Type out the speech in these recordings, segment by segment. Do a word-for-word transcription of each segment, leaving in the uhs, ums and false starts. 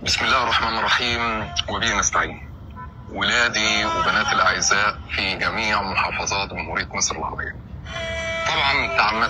بسم الله الرحمن الرحيم وبه نستعين. ولادي وبناتي الأعزاء في جميع محافظات جمهورية مصر العربية، طبعا تعمدت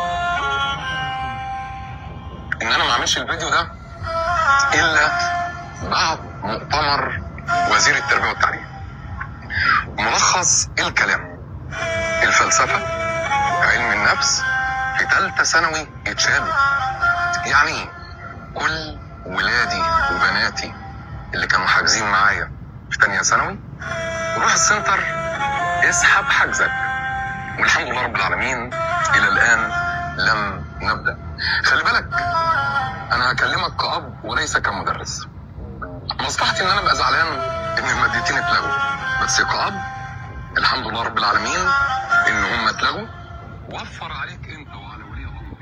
إن أنا ما أعملش الفيديو ده إلا بعد مؤتمر وزير التربية والتعليم. ملخص الكلام: الفلسفة، علم النفس في ثالثة ثانوي يتشالوا. يعني كل ولادي وبناتي اللي كانوا حاجزين معايا في تانية ثانوي روح السنتر اسحب حجزك، والحمد لله رب العالمين الى الان لم نبدا. خلي بالك انا هكلمك كأب وليس كمدرس. مصلحتي ان انا ابقى زعلان ان المادتين اتلغوا، بس كأب الحمد لله رب العالمين ان هم اتلغوا. وفر عليك انت وعلى ولي امرك.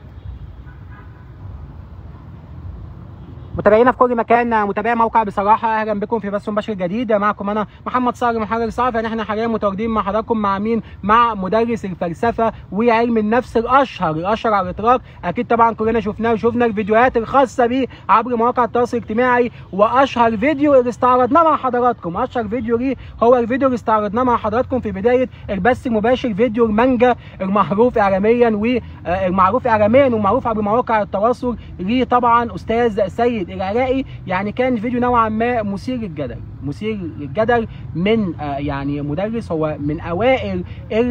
متابعينا في كل مكان، متابعي موقع بصراحه، اهلا بكم في بث مباشر جديد. معكم انا محمد صقر محرر صحفي. يعني احنا حاليا متواجدين مع حضراتكم مع مين؟ مع مدرس الفلسفه وعلم النفس الاشهر الاشهر على الاطلاق. اكيد طبعا كلنا شفناه وشفنا الفيديوهات الخاصه بيه عبر مواقع التواصل الاجتماعي. واشهر فيديو اللي استعرضناه مع حضراتكم، اشهر فيديو ليه هو الفيديو اللي استعرضناه مع حضراتكم في بدايه البث المباشر، فيديو المانجا المعروف اعلاميا والمعروف اعلاميا ومعروف عبر مواقع التواصل ليه طبعا استاذ سيد العراقي. يعني كان فيديو نوعا ما مثير للجدل، مثير للجدل من آه يعني مدرس هو من اوائل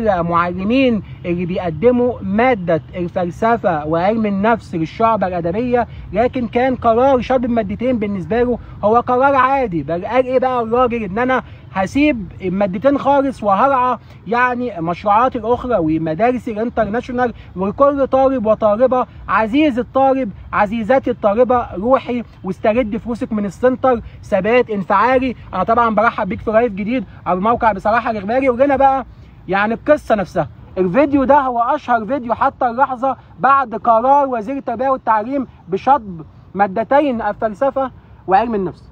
المعلمين اللي بيقدموا ماده الفلسفه وعلم النفس للشعب الادبيه، لكن كان قرار شرب المادتين بالنسبه له هو قرار عادي. بل قال ايه بقى الراجل؟ ان انا هسيب المادتين خالص وهرعى يعني مشروعاتي الاخرى ومدارسي الانترناشونال، وكل طالب وطالبه عزيز الطالب عزيزاتي الطالبه روحي واسترد فلوسك من السنتر ثبات انفعالي. انا طبعا برحب بيك في لايف جديد على الموقع بصراحه الاخباري. وجينا بقى يعني القصه نفسها. الفيديو ده هو اشهر فيديو حتى اللحظه بعد قرار وزير التربيه والتعليم بشطب مادتين الفلسفه وعلم النفس.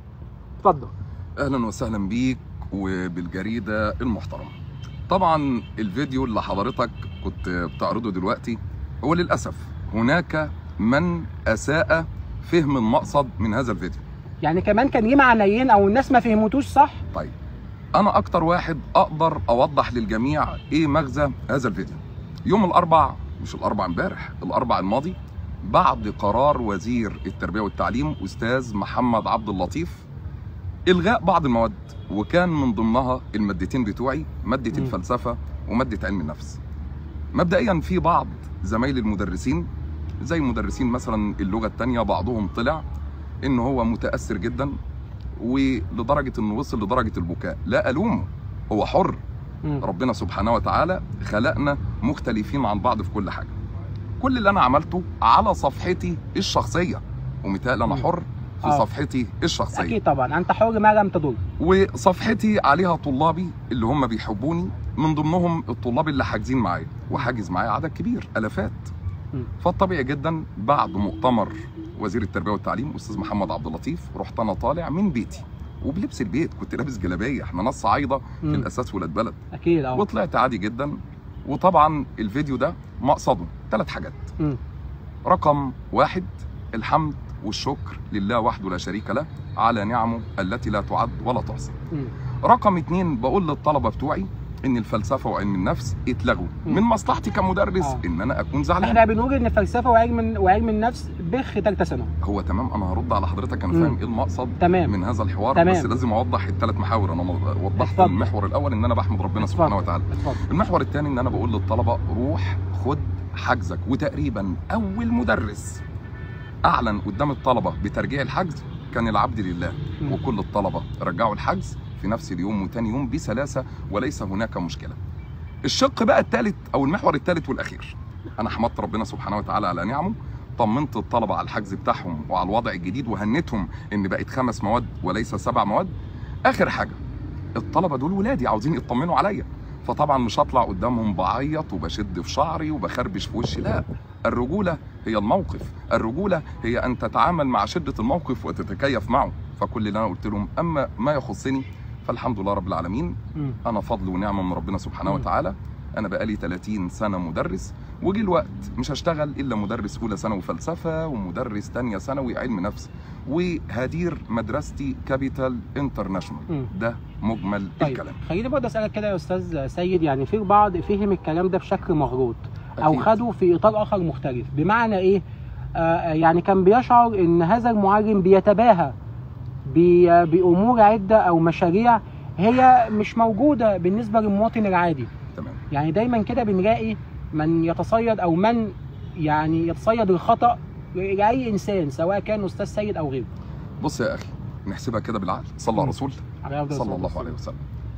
اتفضل. اهلا وسهلا بيك وبالجريده المحترمه. طبعا الفيديو اللي حضرتك كنت بتعرضه دلوقتي هو للاسف هناك من اساء فهم المقصد من هذا الفيديو. يعني كمان كان ليه معنيين او الناس ما فهمتوش صح؟ طيب انا اكتر واحد اقدر اوضح للجميع ايه مغزى هذا الفيديو. يوم الاربع، مش الاربع امبارح، الاربع الماضي، بعد قرار وزير التربيه والتعليم استاذ محمد عبد اللطيف الغاء بعض المواد، وكان من ضمنها المادتين بتوعي، ماده م. الفلسفه وماده علم النفس. مبدئيا في بعض زمايل المدرسين زي مدرسين مثلا اللغه الثانيه بعضهم طلع ان هو متاثر جدا ولدرجه انه وصل لدرجه البكاء. لا الومه، هو حر. م. ربنا سبحانه وتعالى خلقنا مختلفين عن بعض في كل حاجه. كل اللي انا عملته على صفحتي الشخصيه، ومثال انا حر في أوه. صفحتي الشخصيه. اكيد طبعا انت حر ما لم تضر. وصفحتي عليها طلابي اللي هم بيحبوني، من ضمنهم الطلاب اللي حاجزين معايا، وحاجز معايا عدد كبير الافات. م. فالطبيعي جدا بعد مؤتمر وزير التربيه والتعليم استاذ محمد عبد اللطيف رحت انا طالع من بيتي وبلبس البيت، كنت لابس جلابيه، احنا ناس صعايده في الاساس ولاد بلد. اكيد اه. وطلعت عادي جدا. وطبعا الفيديو ده مقصده ثلاث حاجات. م. رقم واحد، الحمد والشكر لله وحده لا شريك له على نعمه التي لا تعد ولا تحصى. رقم اتنين، بقول للطلبه بتوعي ان الفلسفه وعلم النفس اتلغوا. من مصلحتي كمدرس آه. ان انا اكون زعلان. احنا بنقول ان الفلسفه وعلم وعلم النفس بخ ثالثه ثانوي. هو تمام، انا هرد على حضرتك، انا فاهم ايه المقصد تمام. من هذا الحوار. تمام. بس لازم اوضح الثلاث محاور. انا وضحت اتفضل. المحور الاول ان انا بحمد ربنا اتفضل. سبحانه وتعالى. اتفضل. المحور الثاني ان انا بقول للطلبه روح خد حجزك. وتقريبا اول مدرس اعلن قدام الطلبه بترجيع الحجز كان العبد لله. م. وكل الطلبه رجعوا الحجز في نفس اليوم وثاني يوم بسلاسه وليس هناك مشكله. الشق بقى الثالث او المحور الثالث والاخير، انا حمدت ربنا سبحانه وتعالى على نعمه، طمنت الطلبه على الحجز بتاعهم وعلى الوضع الجديد، وهنتهم ان بقت خمس مواد وليس سبع مواد. اخر حاجه، الطلبه دول ولادي عاوزين يطمنوا عليا، فطبعا مش هطلع قدامهم بعيط وبشد في شعري وبخربش في وشي. لا، الرجوله هي الموقف، الرجوله هي ان تتعامل مع شده الموقف وتتكيف معه. فكل اللي انا قلت لهم اما ما يخصني فالحمد لله رب العالمين، انا فضل ونعمه من ربنا سبحانه وتعالى. انا بقالي ثلاثين سنه مدرس، وجي الوقت مش هشتغل الا مدرس اولى ثانوي فلسفه ومدرس ثانيه ثانوي علم نفس، وهدير مدرستي كابيتال انترناشونال. ده مجمل طيب. الكلام. خليني برضه اسالك كده يا استاذ سيد، يعني في البعض فهم الكلام ده بشكل مغلوط او أكيد. خده في اطار اخر مختلف، بمعنى ايه؟ آه يعني كان بيشعر ان هذا المعلم بيتباهى بامور عده او مشاريع هي مش موجوده بالنسبه للمواطن العادي. تمام. يعني دايما كده بنلاقي من يتصيد او من يعني يتصيد الخطا لاي انسان سواء كان استاذ سيد او غيره. بص يا اخي، نحسبها كده بالعقل. صلى على الرسول صلى الله عليه وسلم.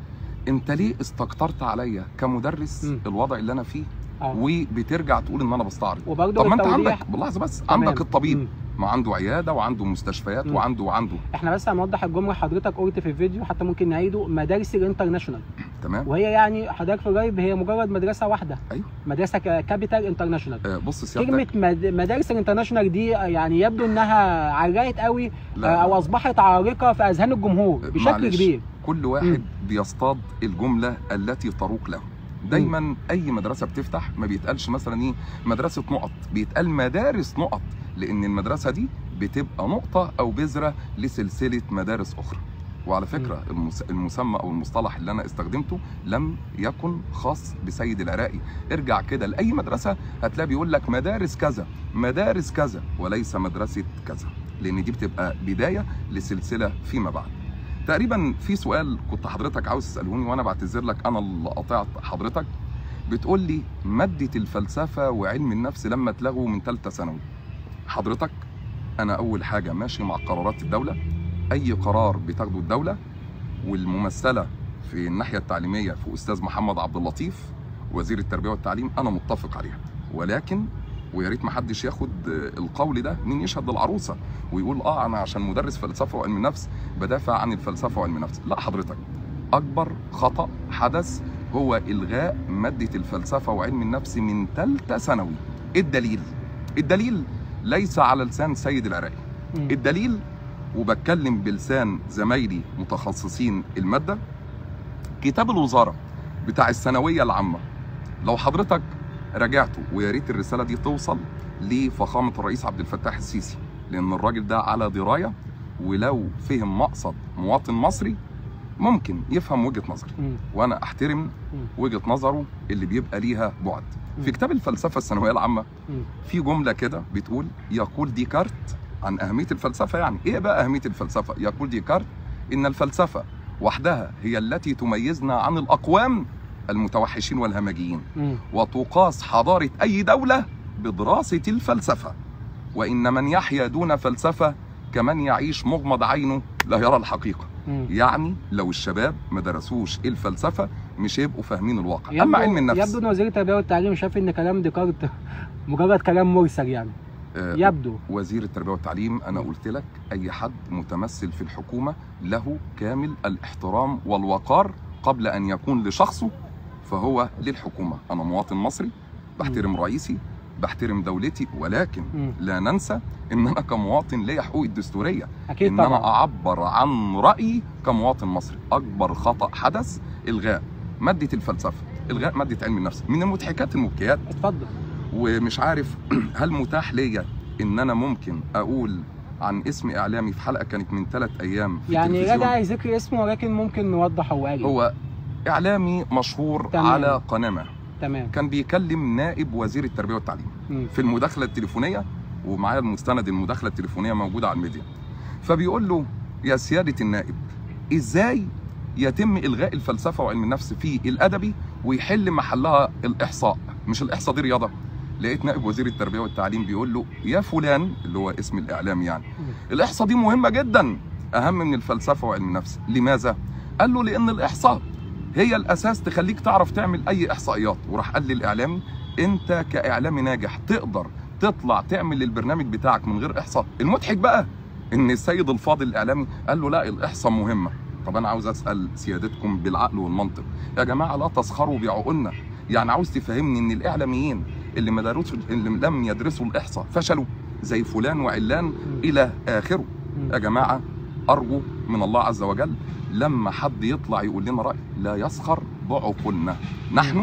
انت ليه استكترت عليا كمدرس م. الوضع اللي انا فيه آه. وبترجع تقول ان انا بستعرض؟ طب ما انت عندك باللحظه بس تمام. عندك الطبيب م. ما عنده عياده وعنده مستشفيات م. وعنده وعنده احنا بس هنوضح الجمله. حضرتك قلت في الفيديو حتى ممكن نعيده مدارس الانترناشونال. تمام. وهي يعني حضرتك في اللايف هي مجرد مدرسه واحده. ايوه. مدرسه كابيتال انترناشونال. آه بص سيادتك، كلمه مد... مدارس الانترناشونال دي يعني يبدو انها علقت قوي آه او اصبحت عارقه في اذهان الجمهور بشكل معلش. كبير. كل واحد م. بيصطاد الجمله التي تروق له. دايما م. اي مدرسه بتفتح ما بيتقالش مثلا ايه مدرسه نقط، بيتقال مدارس نقط، لان المدرسه دي بتبقى نقطه او بذره لسلسله مدارس اخرى. وعلى فكره م. المسمى او المصطلح اللي انا استخدمته لم يكن خاص بسيد العراقي. ارجع كده لاي مدرسه هتلاقي بيقول لك مدارس كذا مدارس كذا وليس مدرسه كذا، لان دي بتبقى بدايه لسلسله فيما بعد. تقريبا في سؤال كنت حضرتك عاوز تسالوني وانا بعتذر لك انا اللي قطعت حضرتك. بتقول لي ماده الفلسفه وعلم النفس لما اتلغوا من ثالثه ثانوي. حضرتك انا اول حاجه ماشي مع قرارات الدوله. اي قرار بتاخده الدوله والممثله في الناحيه التعليميه في استاذ محمد عبد اللطيف وزير التربيه والتعليم انا متفق عليها، ولكن ويا ريت ما حدش ياخد القول ده مين يشهد للعروسه ويقول اه انا عشان مدرس فلسفه وعلم نفس بدافع عن الفلسفه وعلم النفس. لا حضرتك، اكبر خطا حدث هو الغاء ماده الفلسفه وعلم النفس من ثالثه ثانوي. الدليل الدليل ليس على لسان سيد العراقي. الدليل وبتكلم بلسان زمايلي متخصصين الماده، كتاب الوزاره بتاع الثانويه العامه لو حضرتك رجعته، ويا ريت الرساله دي توصل لفخامه الرئيس عبد الفتاح السيسي، لان الراجل ده على درايه، ولو فهم مقصد مواطن مصري ممكن يفهم وجهه نظري، وانا احترم وجهه نظره اللي بيبقى ليها بعد. في كتاب الفلسفه الثانويه العامه في جمله كده بتقول يقول ديكارت عن اهميه الفلسفه. يعني ايه بقى اهميه الفلسفه؟ يقول ديكارت ان الفلسفه وحدها هي التي تميزنا عن الاقوام المتوحشين والهمجيين، وتقاس حضاره اي دوله بدراسه الفلسفه، وان من يحيا دون فلسفه كمن يعيش مغمض عينه لا يرى الحقيقه. مم. يعني لو الشباب ما درسوش الفلسفه مش هيبقوا فاهمين الواقع. اما علم النفس يبدو ان وزير التربيه والتعليم شاف ان كلام ديكارت مجرد كلام مرسل يعني. آه يبدو وزير التربيه والتعليم انا قلت لك اي حد متمثل في الحكومه له كامل الاحترام والوقار قبل ان يكون لشخصه فهو للحكومه. انا مواطن مصري بحترم م. رئيسي بحترم دولتي، ولكن م. لا ننسى ان انا كمواطن ليا حقوقي الدستوريه أكيد ان طبعا. انا اعبر عن رايي كمواطن مصري. اكبر خطا حدث الغاء ماده الفلسفه، الغاء ماده علم النفس. من المضحكات المبكيات اتفضل. ومش عارف هل متاح ليا ان انا ممكن اقول عن اسم اعلامي في حلقه كانت من ثلاث ايام في يعني التلفزيون. لا داعي ذكر اسمه، ولكن ممكن نوضح هو قال هو اعلامي مشهور تمام. على قناه تمام. كان بيكلم نائب وزير التربيه والتعليم م. في المداخله التليفونيه، ومعايا المستند المداخله التليفونيه موجوده على الميديا. فبيقول له يا سياده النائب ازاي يتم الغاء الفلسفه وعلم النفس في الادبي ويحل محلها الاحصاء؟ مش الاحصاء دي رياضه. لقيت نائب وزير التربيه والتعليم بيقول له يا فلان اللي هو اسم الاعلام يعني م. الاحصاء دي مهمه جدا اهم من الفلسفه وعلم النفس. لماذا؟ قال له لان الاحصاء هي الاساس تخليك تعرف تعمل اي احصائيات. وراح قال لي الاعلامي انت كاعلامي ناجح تقدر تطلع تعمل البرنامج بتاعك من غير احصاء. المضحك بقى ان السيد الفاضل الاعلامي قال له لا الاحصاء مهمه. طب انا عاوز اسال سيادتكم بالعقل والمنطق يا جماعه لا تسخروا بعقولنا. يعني عاوز تفهمني ان الاعلاميين اللي ما درسوا اللي لم يدرسوا الاحصاء فشلوا زي فلان وعلان الى اخره؟ يا جماعه ارجو من الله عز وجل لما حد يطلع يقول لنا راي لا يسخر بعقولنا. نحن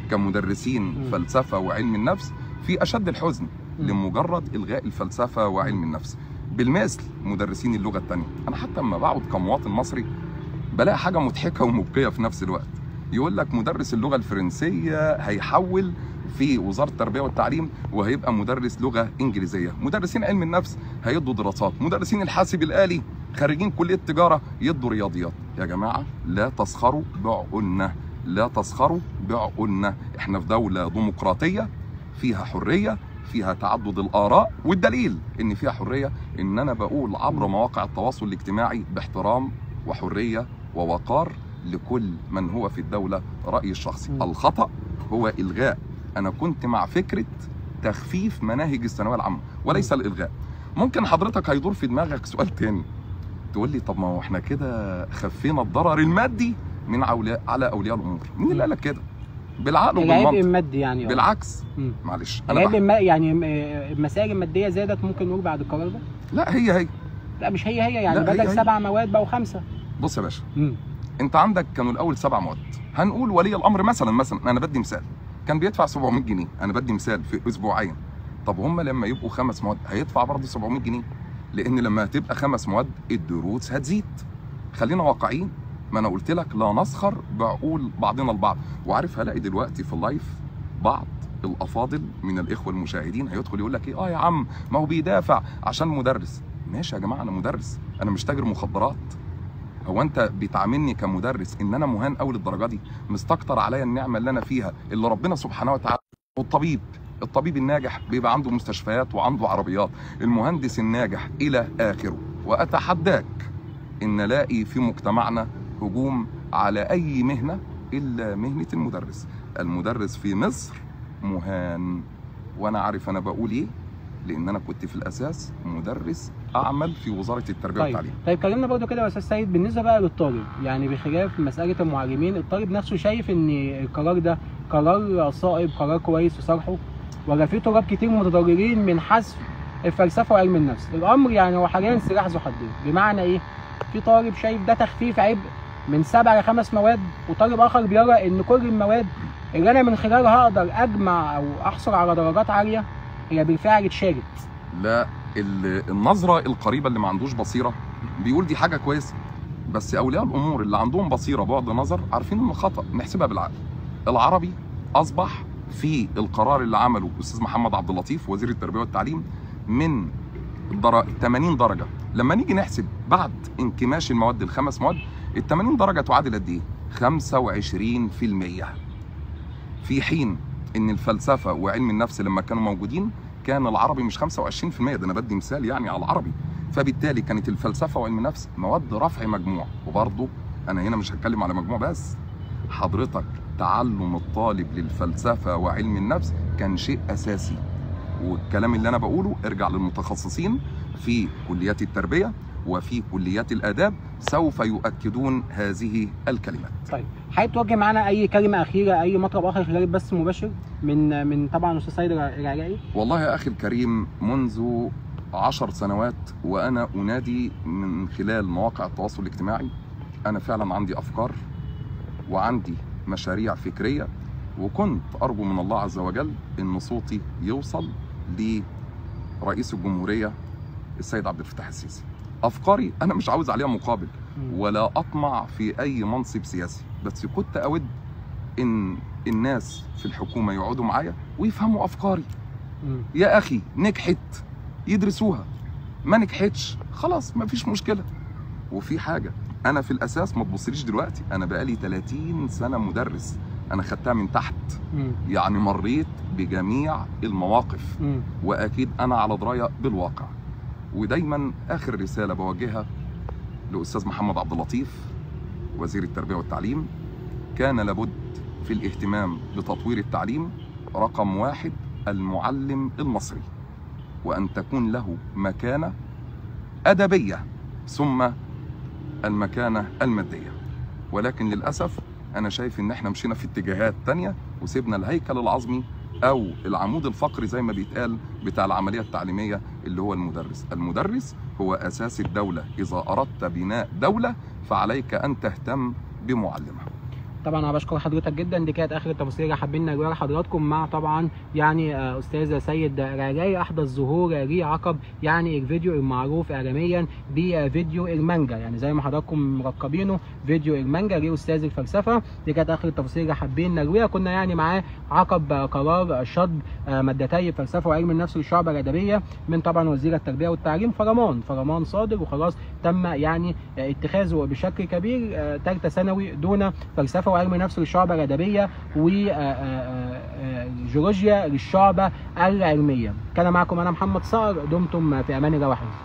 كمدرسين م. فلسفه وعلم النفس في اشد الحزن م. لمجرد الغاء الفلسفه وعلم النفس، بالمثل مدرسين اللغه الثانيه. انا حتى لما بقعد كمواطن مصري بلاقي حاجه مضحكه ومبكيه في نفس الوقت. يقول لك مدرس اللغه الفرنسيه هيحول في وزاره التربيه والتعليم وهيبقى مدرس لغه انجليزيه، مدرسين علم النفس هيدوا دراسات، مدرسين الحاسب الالي خريجين كليه تجاره يدوا رياضيات. يا جماعه لا تسخروا بعقولنا، لا تسخروا بعقولنا، احنا في دوله ديمقراطيه فيها حريه، فيها تعدد الاراء، والدليل ان فيها حريه ان انا بقول عبر مواقع التواصل الاجتماعي باحترام وحريه ووقار لكل من هو في الدوله رايي الشخصي. م. الخطا هو الغاء. انا كنت مع فكره تخفيف مناهج الثانويه العامه وليس الالغاء. ممكن حضرتك هيدور في دماغك سؤال تاني، تقول لي طب ما هو احنا كده خفينا الضرر المادي من أولياء على اولياء الامور. مين اللي قال لك كده؟ بالعقل العبء وبالمنطق. المادي يعني. بالعكس مم. معلش انا العبء بحب. الم... يعني المسائل الماديه زادت ممكن نقول بعد القرار ده؟ لا هي هي لا مش هي هي يعني، لا، بدل هي هي. سبع مواد بقوا خمسه. بص يا باشا، مم. انت عندك كانوا الاول سبع مواد، هنقول ولي الامر مثلا مثلا انا بدي مثال كان بيدفع سبعمية جنيه، انا بدي مثال في اسبوعين. طب هم لما يبقوا خمس مواد هيدفع برضه سبعمية جنيه، لان لما هتبقى خمس مواد الدروس هتزيد. خلينا واقعيين، ما انا قلت لك لا نسخر بعقول بعضنا البعض. وعارف هلاقي دلوقتي في اللايف بعض الافاضل من الاخوه المشاهدين هيدخل يقول لك ايه، اه يا عم ما هو بيدافع عشان مدرس. ماشي يا جماعه، انا مدرس، انا مش تاجر مخدرات. هو انت بتعاملني كمدرس ان انا مهان قوي للدرجه دي؟ مستكتر عليا النعمه اللي انا فيها اللي ربنا سبحانه وتعالى. والطبيب الطبيب الناجح بيبقى عنده مستشفيات وعنده عربيات، المهندس الناجح الى اخره. واتحداك ان نلاقي في مجتمعنا هجوم على اي مهنه الا مهنه المدرس. المدرس في مصر مهان، وانا عارف انا بقول ايه لان انا كنت في الاساس مدرس اعمل في وزاره التربيه طيب. والتعليم. طيب كلمنا برضو كده يا استاذ سيد بالنسبه بقى للطالب، يعني بخلاف مساله المعلمين، الطالب نفسه شايف ان القرار ده قرار صائب، قرار كويس في صالحه، ولا في طلاب كتير متضررين من حذف الفلسفه وعلم النفس؟ الامر يعني هو حاليا سلاح ذو حدين، بمعنى ايه؟ في طالب شايف ده تخفيف عبء من سبع لخمس مواد، وطالب اخر بيرى ان كل المواد اللي انا من خلالها اقدر اجمع او احصل على درجات عاليه هي بالفعل اتشالت. لا، النظره القريبه اللي ما عندوش بصيره بيقول دي حاجه كويسه، بس اولياء الامور اللي عندهم بصيره بعد نظر عارفين انه خطا. نحسبها بالعقل. العربي اصبح في القرار اللي عمله الاستاذ محمد عبد اللطيف وزير التربيه والتعليم من در... ثمانين درجه. لما نيجي نحسب بعد انكماش المواد الخمس مواد، ال ثمانين درجه تعادل قد ايه؟ خمسة وعشرين في المية. في حين ان الفلسفه وعلم النفس لما كانوا موجودين كان العربي مش خمسة وعشرين في المية، ده انا بدي مثال يعني على العربي. فبالتالي كانت الفلسفه وعلم النفس مواد رفع مجموع. وبرضه انا هنا مش هتكلم على مجموع بس، حضرتك تعلم الطالب للفلسفه وعلم النفس كان شيء اساسي. والكلام اللي انا بقوله ارجع للمتخصصين في كليات التربيه وفي كليات الاداب سوف يؤكدون هذه الكلمات. طيب حابب توجه معانا اي كلمه اخيره، اي مطلب اخر خلال البث المباشر من من طبعا استاذ سيد العراقي؟ والله يا اخي الكريم، منذ عشر سنوات وانا انادي من خلال مواقع التواصل الاجتماعي. انا فعلا عندي افكار وعندي مشاريع فكريه، وكنت ارجو من الله عز وجل ان صوتي يوصل لرئيس الجمهوريه السيد عبد الفتاح السيسي. افكاري انا مش عاوز عليها مقابل ولا اطمع في اي منصب سياسي، بس كنت اود ان الناس في الحكومه يقعدوا معايا ويفهموا افكاري. يا اخي نجحت يدرسوها، ما نجحتش خلاص ما فيش مشكله. وفي حاجه انا في الاساس ما تبصليش دلوقتي، انا بقالي ثلاثين سنه مدرس، انا خدتها من تحت. مم. يعني مريت بجميع المواقف. مم. واكيد انا على درايه بالواقع. ودايما اخر رساله بوجهها لاستاذ محمد عبد اللطيف وزير التربيه والتعليم، كان لابد في الاهتمام بتطوير التعليم رقم واحد المعلم المصري، وان تكون له مكانه ادبيه ثم المكانه الماديه. ولكن للاسف انا شايف ان احنا مشينا في اتجاهات تانية وسيبنا الهيكل العظمي او العمود الفقري زي ما بيتقال بتاع العمليه التعليميه اللي هو المدرس. المدرس هو اساس الدوله، اذا اردت بناء دوله فعليك ان تهتم بمعلمها. طبعا انا بشكر حضرتك جدا. دي كانت اخر التفاصيل اللي حابين نجيبها لحضراتكم مع طبعا يعني استاذ سيد رجاي احدث ظهور ليه عقب يعني الفيديو المعروف اعلاميا بفيديو المانجا، يعني زي ما حضراتكم مرقبينه فيديو المانجا ليه استاذ الفلسفه. دي كانت اخر التفاصيل اللي حابين نرويها. كنا يعني معاه عقب قرار شطب مادتي الفلسفه وعلم النفس للشعب الادبيه من طبعا وزير التربيه والتعليم فرمان فرمان صادر، وخلاص تم يعني اتخاذه بشكل كبير ثالثه ثانوي دون فلسفه وعلم نفس للشعبة الأدبية وجيولوجيا للشعبة العلمية. كان معكم أنا محمد صقر، دمتم في أمان الله وحفظه.